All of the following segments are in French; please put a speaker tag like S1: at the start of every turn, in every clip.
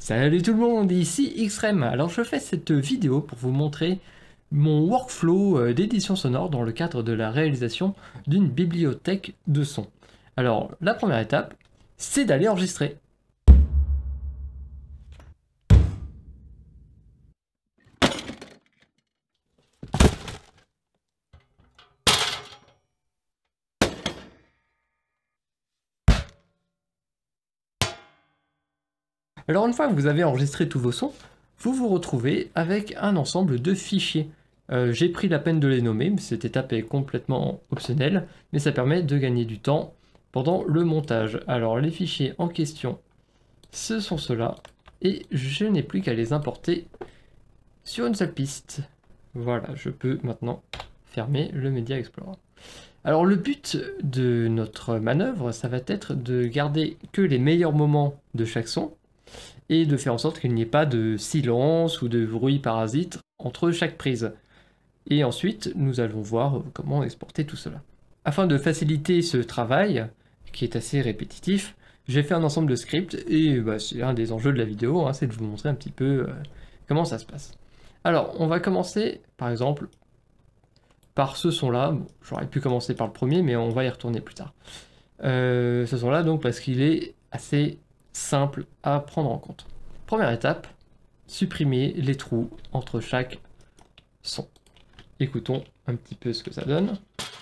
S1: Salut tout le monde, ici X-Raym. Alors je fais cette vidéo pour vous montrer mon workflow d'édition sonore dans le cadre de la réalisation d'une bibliothèque de son. Alors la première étape, c'est d'aller enregistrer. Alors une fois que vous avez enregistré tous vos sons, vous vous retrouvez avec un ensemble de fichiers. J'ai pris la peine de les nommer, mais cette étape est complètement optionnelle, mais ça permet de gagner du temps pendant le montage. Alors les fichiers en question, ce sont ceux-là, et je n'ai plus qu'à les importer sur une seule piste. Voilà, je peux maintenant fermer le Media Explorer. Alors le but de notre manœuvre, ça va être de garder que les meilleurs moments de chaque son, et de faire en sorte qu'il n'y ait pas de silence ou de bruit parasite entre chaque prise. Et ensuite, nous allons voir comment exporter tout cela. Afin de faciliter ce travail, qui est assez répétitif, j'ai fait un ensemble de scripts, et c'est un des enjeux de la vidéo, c'est de vous montrer un petit peu comment ça se passe. Alors, on va commencer, par exemple, par ce son-là. Bon, j'aurais pu commencer par le premier, mais on va y retourner plus tard. Ce son-là, donc, parce qu'il est assez simple à prendre en compte. Première étape, supprimer les trous entre chaque son. Écoutons un petit peu ce que ça donne.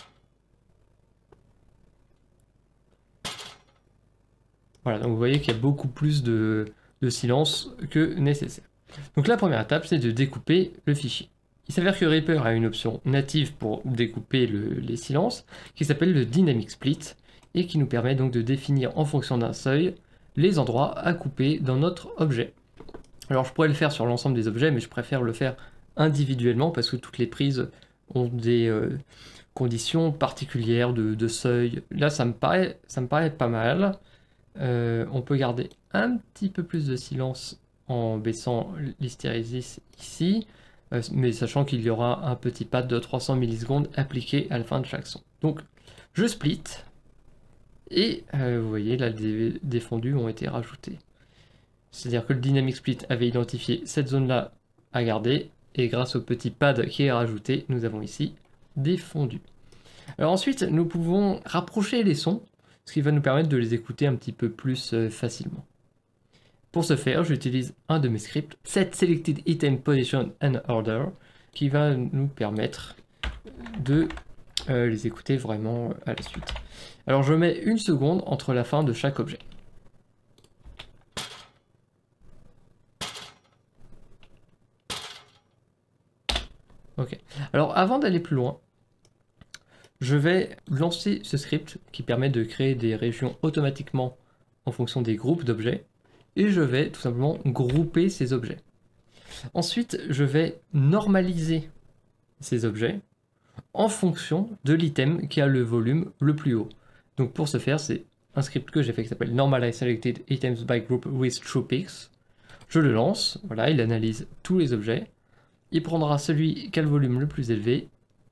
S1: Voilà, donc vous voyez qu'il y a beaucoup plus de silence que nécessaire. Donc la première étape, c'est de découper le fichier. Il s'avère que Reaper a une option native pour découper les silences, qui s'appelle le Dynamic Split, et qui nous permet donc de définir en fonction d'un seuil les endroits à couper dans notre objet. Alors je pourrais le faire sur l'ensemble des objets, mais je préfère le faire individuellement parce que toutes les prises ont des conditions particulières de seuil. Là ça me paraît pas mal. On peut garder un petit peu plus de silence en baissant l'hystérésis ici, mais sachant qu'il y aura un petit pad de 300 millisecondes appliqué à la fin de chaque son. Donc je split. Et vous voyez, là, des fondus ont été rajoutés. C'est-à-dire que le Dynamic Split avait identifié cette zone-là à garder, et grâce au petit pad qui est rajouté, nous avons ici des fondus. Alors ensuite, nous pouvons rapprocher les sons, ce qui va nous permettre de les écouter un petit peu plus facilement. Pour ce faire, j'utilise un de mes scripts, set selected item position and order, qui va nous permettre de les écouter vraiment à la suite. Alors je mets une seconde entre la fin de chaque objet. Ok. Alors avant d'aller plus loin, je vais lancer ce script qui permet de créer des régions automatiquement en fonction des groupes d'objets, et je vais tout simplement grouper ces objets. Ensuite, je vais normaliser ces objets en fonction de l'item qui a le volume le plus haut. Donc pour ce faire, c'est un script que j'ai fait qui s'appelle Normalize Selected Items by Group with True Peaks. Je le lance, voilà, il analyse tous les objets. Il prendra celui qui a le volume le plus élevé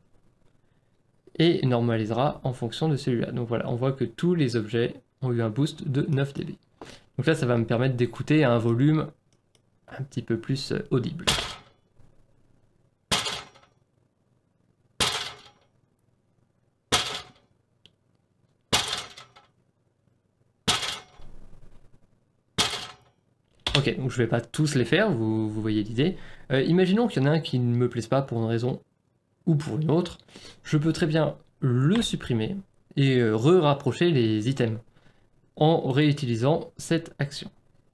S1: et normalisera en fonction de celui-là. Donc voilà, on voit que tous les objets ont eu un boost de 9 dB. Donc là, ça va me permettre d'écouter à un volume un petit peu plus audible. Ok, donc je vais pas tous les faire, vous voyez l'idée. Imaginons qu'il y en a un qui ne me plaise pas pour une raison ou pour une autre. Je peux très bien le supprimer et re-rapprocher les items en réutilisant cette action.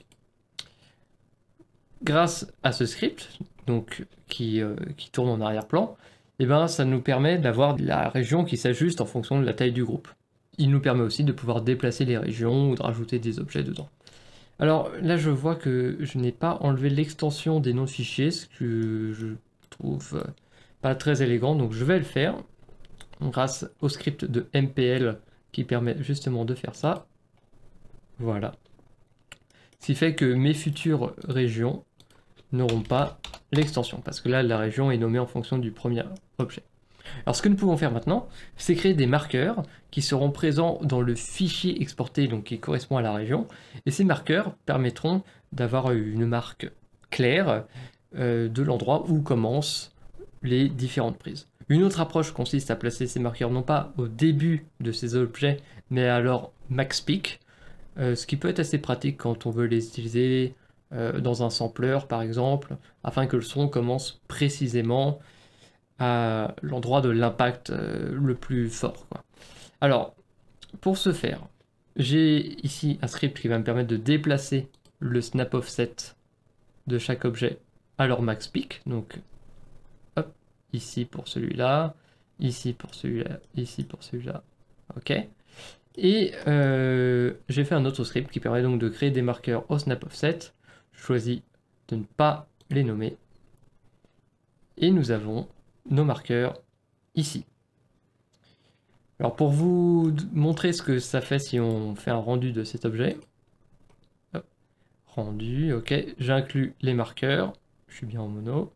S1: Grâce à ce script, donc qui tourne en arrière-plan, ça nous permet d'avoir la région qui s'ajuste en fonction de la taille du groupe. Il nous permet aussi de pouvoir déplacer les régions ou de rajouter des objets dedans. Alors là je vois que je n'ai pas enlevé l'extension des noms de fichiers, ce que je trouve pas très élégant, donc je vais le faire grâce au script de MPL qui permet justement de faire ça. Voilà. Ce qui fait que mes futures régions n'auront pas l'extension, parce que là la région est nommée en fonction du premier objet. Alors ce que nous pouvons faire maintenant, c'est créer des marqueurs qui seront présents dans le fichier exporté, donc qui correspond à la région, et ces marqueurs permettront d'avoir une marque claire de l'endroit où commencent les différentes prises. Une autre approche consiste à placer ces marqueurs non pas au début de ces objets, mais à leur max peak, ce qui peut être assez pratique quand on veut les utiliser dans un sampler par exemple, afin que le son commence précisément à l'endroit de l'impact le plus fort, quoi. Alors, pour ce faire, j'ai ici un script qui va me permettre de déplacer le snap offset de chaque objet à leur max peak. Donc, hop, ici pour celui-là, ici pour celui-là, ici pour celui-là. Ok. Et j'ai fait un autre script qui permet donc de créer des marqueurs au snap offset. Je choisis de ne pas les nommer. Et nous avons nos marqueurs ici. Alors pour vous montrer ce que ça fait si on fait un rendu de cet objet, hop, rendu, ok, j'inclus les marqueurs, je suis bien en mono,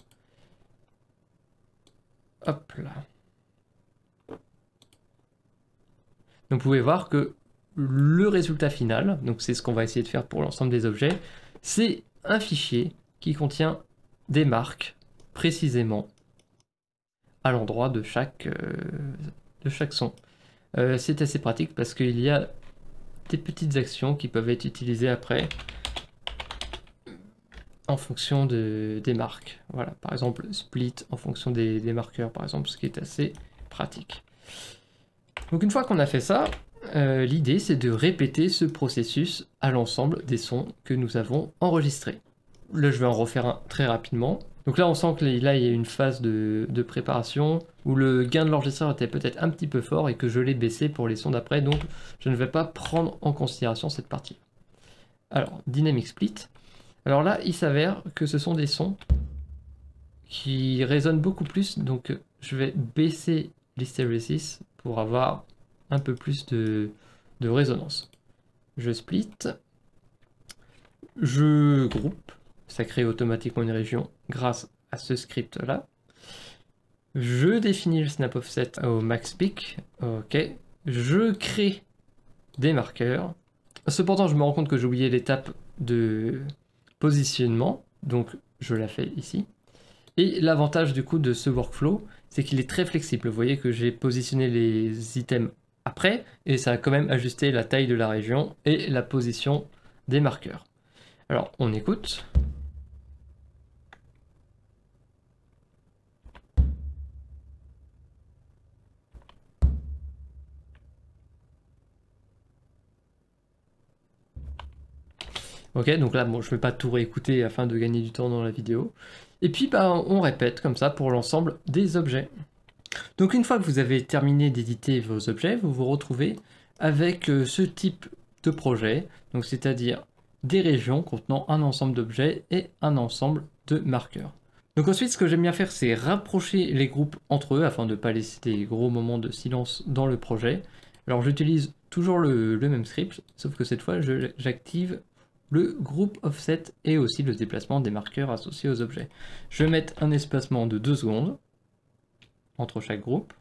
S1: hop là. Donc vous pouvez voir que le résultat final, donc c'est ce qu'on va essayer de faire pour l'ensemble des objets, c'est un fichier qui contient des marques précisément à l'endroit de chaque son. C'est assez pratique parce qu'il y a des petites actions qui peuvent être utilisées après en fonction des marques. Voilà, par exemple split en fonction des marqueurs, par exemple, ce qui est assez pratique. Donc une fois qu'on a fait ça, l'idée c'est de répéter ce processus à l'ensemble des sons que nous avons enregistrés. Là je vais en refaire un très rapidement. Donc là on sent que là il y a une phase de préparation où le gain de l'enregistreur était peut-être un petit peu fort et que je l'ai baissé pour les sons d'après, donc je ne vais pas prendre en considération cette partie. Alors, dynamic split. Alors là il s'avère que ce sont des sons qui résonnent beaucoup plus, donc je vais baisser l'hysteresis pour avoir un peu plus de résonance. Je split, je groupe, ça crée automatiquement une région grâce à ce script là. Je définis le snap offset au max peak, ok. Je crée des marqueurs. Cependant, je me rends compte que j'ai oublié l'étape de positionnement, donc je la fais ici. Et l'avantage du coup de ce workflow, c'est qu'il est très flexible. Vous voyez que j'ai positionné les items après, et ça a quand même ajusté la taille de la région et la position des marqueurs. Alors, on écoute. Ok, donc là, bon, je ne vais pas tout réécouter afin de gagner du temps dans la vidéo. Et puis, bah, on répète comme ça pour l'ensemble des objets. Donc une fois que vous avez terminé d'éditer vos objets, vous vous retrouvez avec ce type de projet, donc c'est-à-dire des régions contenant un ensemble d'objets et un ensemble de marqueurs. Donc ensuite, ce que j'aime bien faire, c'est rapprocher les groupes entre eux afin de ne pas laisser des gros moments de silence dans le projet. Alors j'utilise toujours le même script, sauf que cette fois, j'active le groupe offset et aussi le déplacement des marqueurs associés aux objets. Je vais mettre un espacement de 2 secondes entre chaque groupe.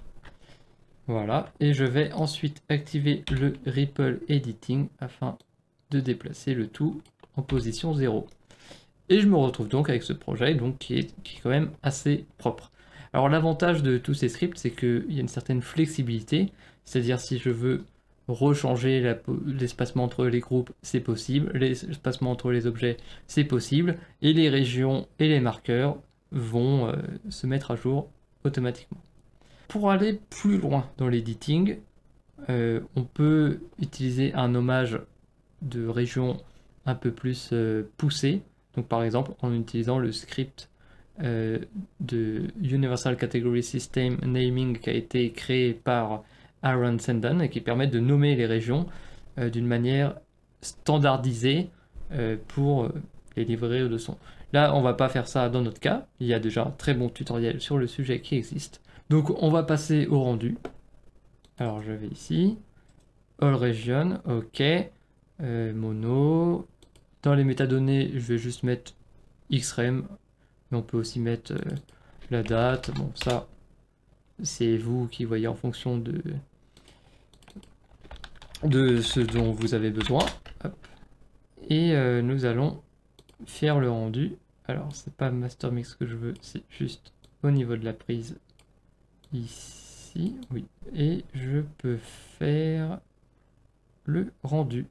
S1: Voilà, et je vais ensuite activer le Ripple Editing afin de déplacer le tout en position 0. Et je me retrouve donc avec ce projet donc, qui est quand même assez propre. Alors l'avantage de tous ces scripts, c'est qu'il y a une certaine flexibilité, c'est-à-dire si je veux rechanger l'espacement entre les groupes, c'est possible, l'espacement entre les objets, c'est possible, et les régions et les marqueurs vont se mettre à jour automatiquement. Pour aller plus loin dans l'editing, on peut utiliser un nommage de région un peu plus poussé, donc par exemple en utilisant le script de Universal Category System Naming qui a été créé par Aaron Sendon et qui permet de nommer les régions d'une manière standardisée pour les livrets de son. Là, on va pas faire ça dans notre cas, il y a déjà un très bon tutoriel sur le sujet qui existe. Donc on va passer au rendu. Alors je vais ici, All Region, ok, mono. Dans les métadonnées, je vais juste mettre X-Raym, mais on peut aussi mettre la date, bon ça c'est vous qui voyez en fonction de ce dont vous avez besoin. Hop. Et nous allons faire le rendu. Alors, c'est pas master mix que je veux, c'est juste au niveau de la prise ici, oui. Et je peux faire le rendu.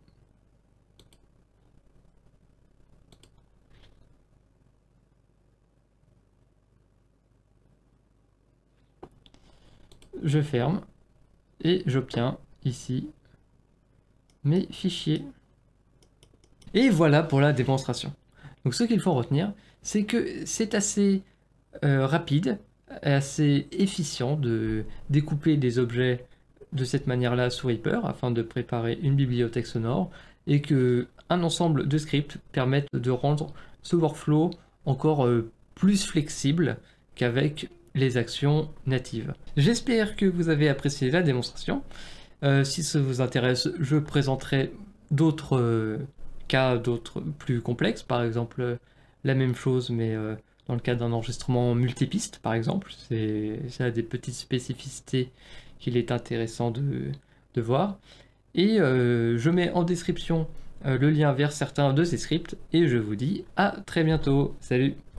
S1: Je ferme et j'obtiens ici mes fichiers. Et voilà pour la démonstration. Donc ce qu'il faut retenir, c'est que c'est assez rapide, assez efficient de découper des objets de cette manière-là sous Reaper afin de préparer une bibliothèque sonore et que un ensemble de scripts permettent de rendre ce workflow encore plus flexible qu'avec les actions natives. J'espère que vous avez apprécié la démonstration. Si ça vous intéresse, je présenterai d'autres cas, d'autres plus complexes, par exemple la même chose mais dans le cas d'un enregistrement multipiste par exemple, ça a des petites spécificités qu'il est intéressant de voir. Et je mets en description le lien vers certains de ces scripts et je vous dis à très bientôt. Salut!